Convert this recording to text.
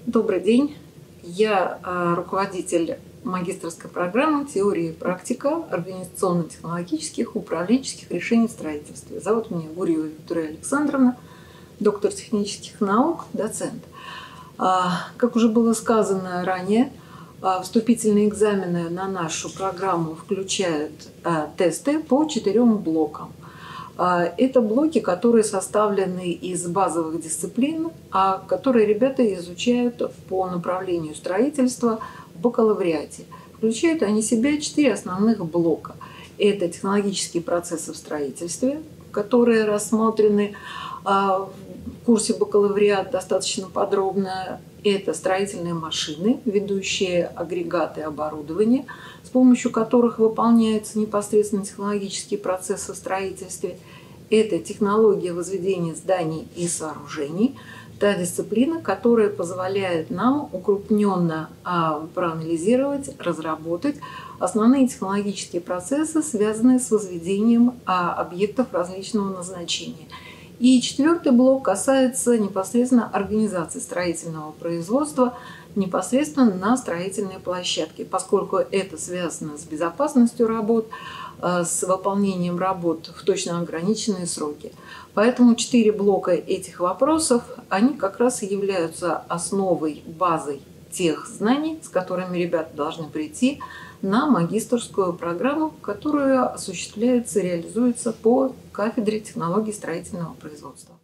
Добрый день. Я руководитель магистерской программы «Теория и практика организационно-технологических управленческих решений в строительстве». Зовут меня Гурьева Виктория Александровна, доктор технических наук, доцент. Как уже было сказано ранее, вступительные экзамены на нашу программу включают тесты по 4 блокам. Это блоки, которые составлены из базовых дисциплин, которые ребята изучают по направлению строительства в бакалавриате. Включают они в себя 4 основных блока. Это технологические процессы в строительстве, которые рассмотрены в курсе бакалавриат достаточно подробно. Это строительные машины, ведущие агрегаты оборудования, с помощью которых выполняются непосредственно технологические процессы в строительстве. Это технология возведения зданий и сооружений, та дисциплина, которая позволяет нам укрупненно проанализировать, разработать основные технологические процессы, связанные с возведением объектов различного назначения. И 4-й блок касается непосредственно организации строительного производства непосредственно на строительной площадке, поскольку это связано с безопасностью работ, с выполнением работ в точно ограниченные сроки. Поэтому 4 блока этих вопросов, они как раз и являются основой, базой тех знаний, с которыми ребята должны прийти на магистерскую программу, которая осуществляется, реализуется по кафедре технологий строительного производства.